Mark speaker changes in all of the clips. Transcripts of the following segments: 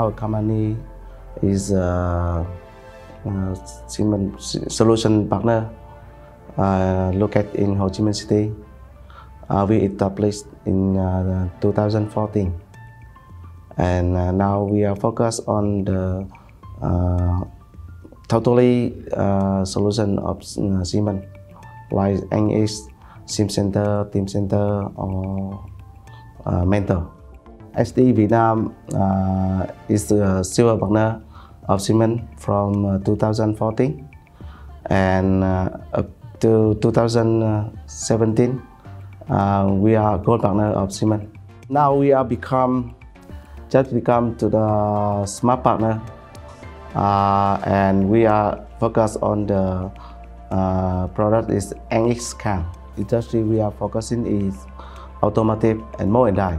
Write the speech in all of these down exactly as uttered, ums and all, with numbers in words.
Speaker 1: our company is a, a Siemens solution partner uh, located in Ho Chi Minh City. Uh, we established in uh, two thousand fourteen, and uh, now we are focused on the uh, totally uh, solution of uh, Siemens, like N X, Sim Center, Team Center, or uh, Mentor. S D E Vietnam uh, is a silver partner of Siemens from uh, two thousand fourteen, and uh, up to two thousand seventeen, uh, we are gold partner of Siemens. Now we are become just become to the smart partner, uh, and we are focused on the uh, product is N X cam. Industry we are focusing is automotive and more and die.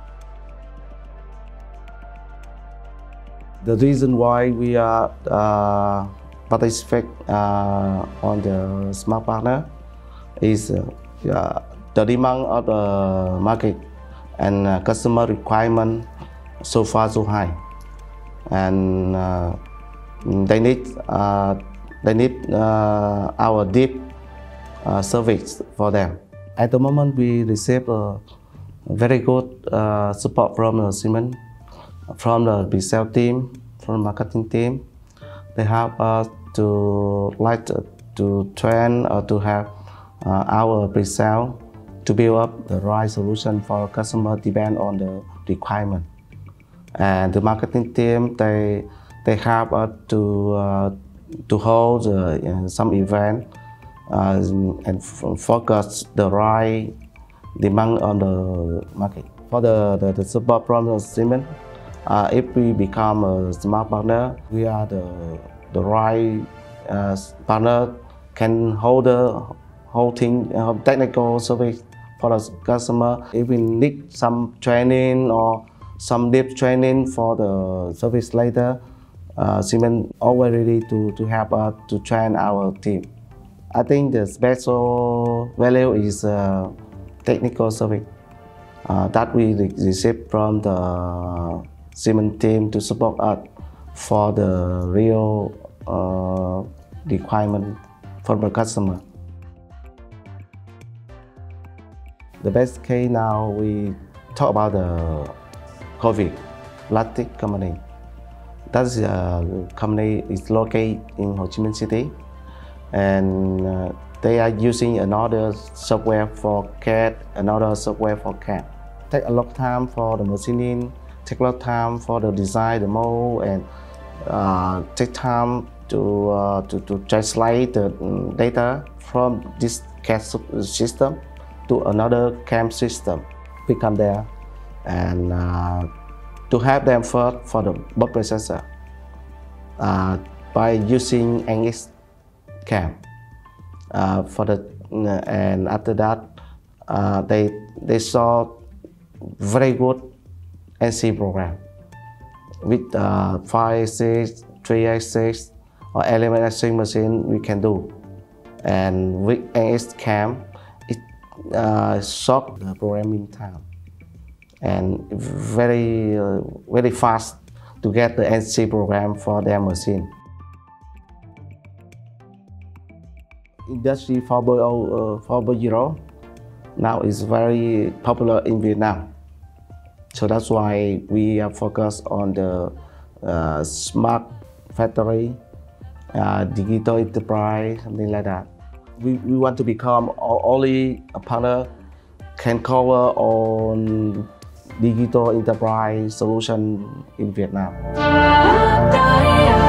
Speaker 1: The reason why we are uh, participate uh, on the smart partner is uh, uh, the demand of the market and uh, customer requirement so far so high, and uh, they need uh, they need uh, our deep uh, service for them. At the moment, we receive a very good uh, support from the Siemens, from the pre-sale team, from the marketing team. They help us to like to train or to have uh, our pre-sale to build up the right solution for customer depend on the requirement. And the marketing team, they they help us to uh, to hold uh, some event uh, and focus the right demand on the market. For the, the, the support from the Siemens, uh, if we become a smart partner, we are the the right uh, partner can hold the whole thing, uh, technical service for the customer. If we need some training or some deep training for the service later, uh, Siemens always ready to, to help us to train our team. I think the special value is uh, technical service uh, that we receive from the Siemens team to support us for the real uh, requirement from the customer. The best case now we talk about the COVID plastic company. That's a company is located in Ho Chi Minh City, and uh, they are using another software for C A D, another software for C A D. Take a lot of time for the machining, take a lot of time for the design, the mold, and uh, take time to, uh, to to translate the data from this C A D system to another C A M system. We come there and uh, to help them first for the bug processor uh, by using N X C A M. Uh, for the uh, and after that uh, they they saw very good N C program with uh, five axis, three axis, or element axis machine we can do, and with N X C A M it uh, short the programming time and very uh, very fast to get the N C program for their machine. Industry four point oh now is very popular in Vietnam, so that's why we are focused on the uh, smart factory, uh, digital enterprise, something like that. We, we want to become only a partner can cover on digital enterprise solution in Vietnam.